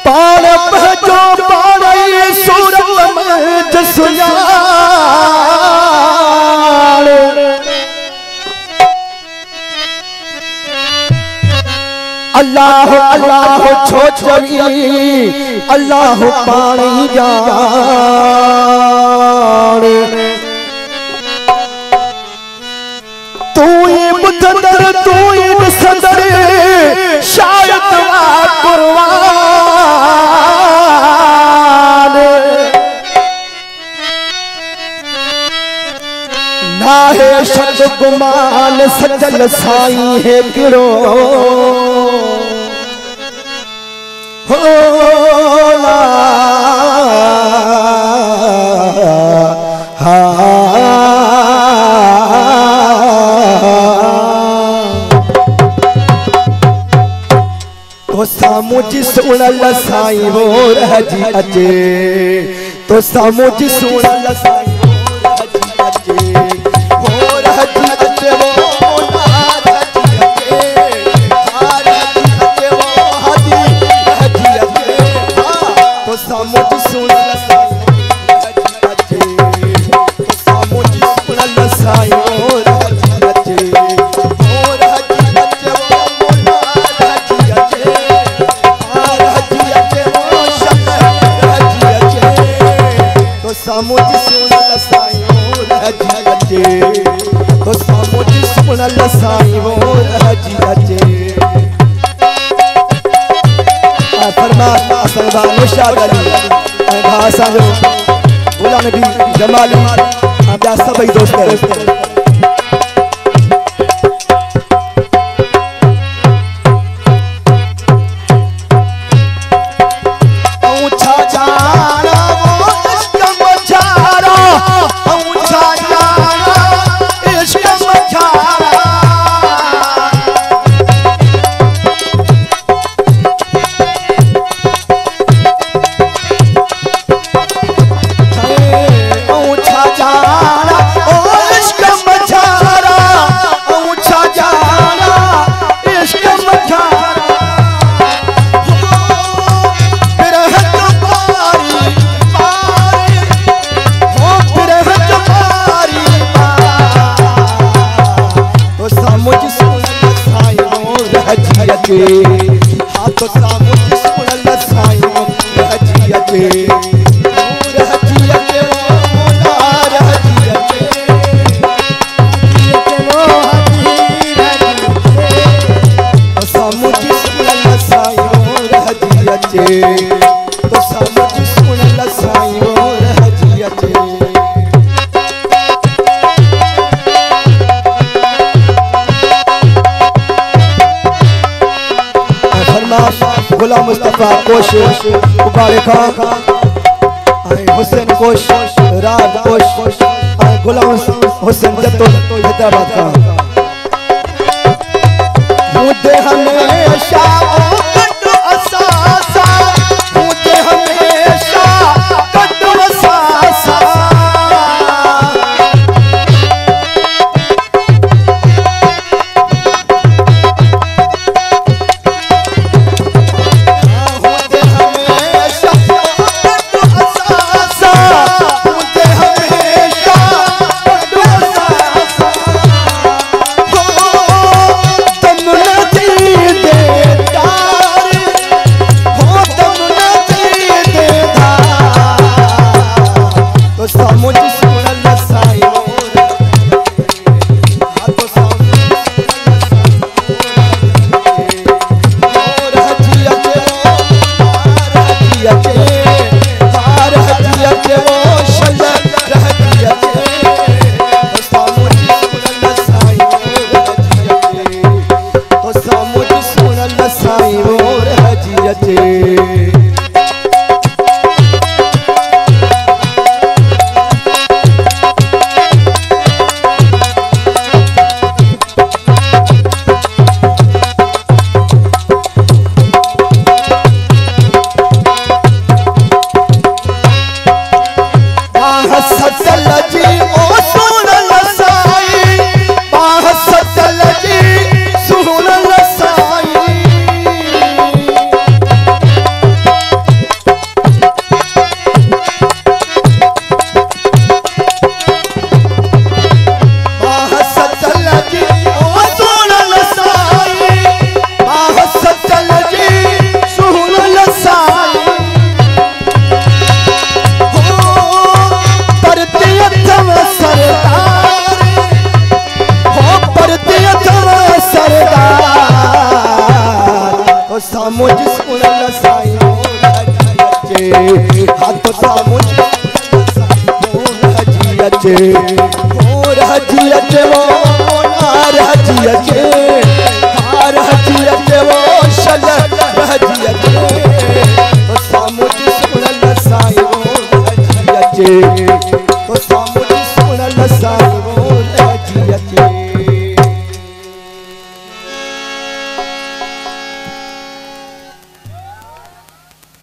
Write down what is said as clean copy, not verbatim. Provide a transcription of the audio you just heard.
पाण भजो पाण सूरत में जसुयार अल्लाह अल्लाह छो चवी अल्लाह पाणी जान तू ही बुधंदर तू ही ॾिसंदर शायद कुर्बान ना है शक गुमान सजल साईं है किरो होला तो सामू जी सुनल साईं वो रही अचे तो सामू जी सुनल साईं वो रही अचे तो सामूजी सुनल साईं वो रही अचे फरमान सरदार निशाद अली भाषा जो गुलाम नबी जमाली ॿिया सभई दोस्त हाथ सामूजी सुनल साईं वो रही अचे सामूजी सुनल साईं वो रही अचे तो सामूजी सुनल साईं वो रही अचे गुलाम मुस्तफा कोश उबारे खां हुसैन कोश राज कोश गुलाम हुसैन जतो हैदराबाद का मुझे हमेशा कट असासा मुझे हमेशा कट असासा तो सामुझ राजी अचे वो राजी अचे वो राजी अचे